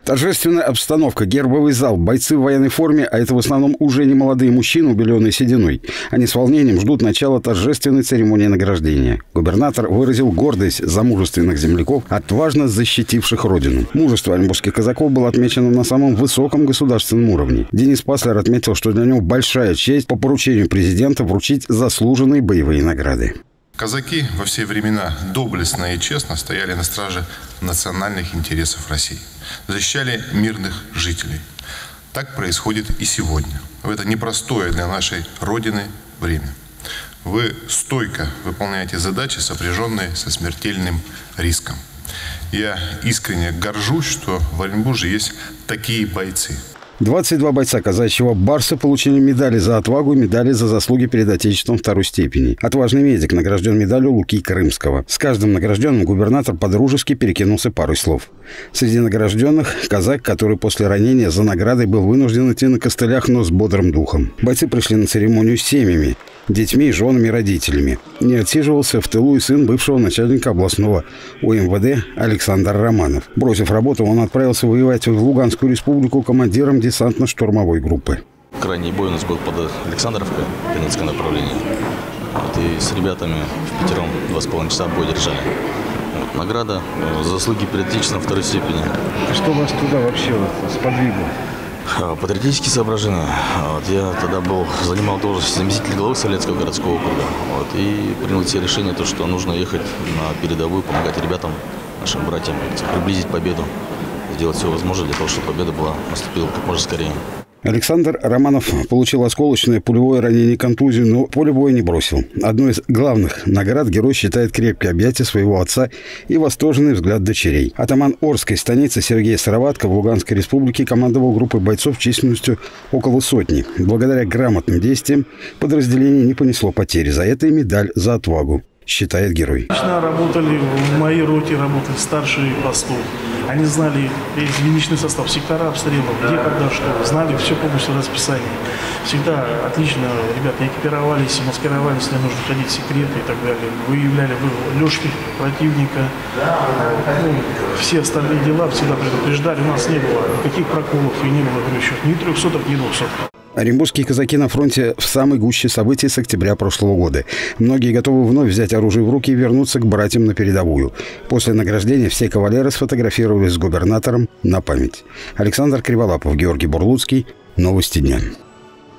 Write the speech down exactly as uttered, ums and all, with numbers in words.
Торжественная обстановка, гербовый зал, бойцы в военной форме, а это в основном уже не молодые мужчины, убеленные сединой. Они с волнением ждут начала торжественной церемонии награждения. Губернатор выразил гордость за мужественных земляков, отважно защитивших родину. Мужество оренбургских казаков было отмечено на самом высоком государственном уровне. Денис Паслер отметил, что для него большая честь по поручению президента вручить заслуженные боевые награды. Казаки во все времена доблестно и честно стояли на страже национальных интересов России, защищали мирных жителей. Так происходит и сегодня, в это непростое для нашей Родины время. Вы стойко выполняете задачи, сопряженные со смертельным риском. Я искренне горжусь, что в Оренбурге есть такие бойцы. двадцать два бойца казачьего барса получили медали за отвагу и медали за заслуги перед Отечеством второй степени. Отважный медик награжден медалью Луки Крымского. С каждым награжденным губернатор подружески перекинулся парой слов. Среди награжденных казак, который после ранения за наградой был вынужден идти на костылях, но с бодрым духом. Бойцы пришли на церемонию с семьями, детьми, женами, родителями. Не отсиживался в тылу и сын бывшего начальника областного У Эм Вэ Дэ Александр Романов. Бросив работу, он отправился воевать в Луганскую республику командиром десантно-штурмовой группы. Крайний бой у нас был под Александровкой, Донецкое направление. Вот, и с ребятами в пятером два с половиной часа бой держали. Вот, награда за заслуги перед Отечеством второй степени. Что вас туда вообще вот сподвигло? Патриотические соображения. Вот, я тогда был, занимал должность заместителя главы Солецкого городского округа. Вот, и принял себе решение, то, что нужно ехать на передовую, помогать ребятам, нашим братьям, приблизить победу. Сделать все возможное для того, чтобы победа была, наступила как можно скорее. Александр Романов получил осколочное пулевое ранение, контузию, но поле боя не бросил. Одной из главных наград герой считает крепкие объятия своего отца и восторженный взгляд дочерей. Атаман Орской станицы Сергей Сыроватко в Луганской республике командовал группой бойцов численностью около сотни. Благодаря грамотным действиям подразделение не понесло потери. За это и медаль за отвагу, считает герой. Лично работали в моей роте, работали старшие постов. Они знали весь единичный состав, сектора обстрелов, где, когда, что. Знали все полностью расписание. Всегда отлично ребята экипировались, маскировались, если нужно ходить в секреты и так далее. Выявляли лёжки противника. Ну, все остальные дела всегда предупреждали. У нас не было никаких проколов и не было, говорю, еще ни трехсотых, ни двухсотых. Оренбургские казаки на фронте в самой гуще событий с октября прошлого года. Многие готовы вновь взять оружие в руки и вернуться к братьям на передовую. После награждения все кавалеры сфотографировались с губернатором на память. Александр Криволапов, Георгий Бурлуцкий. Новости дня.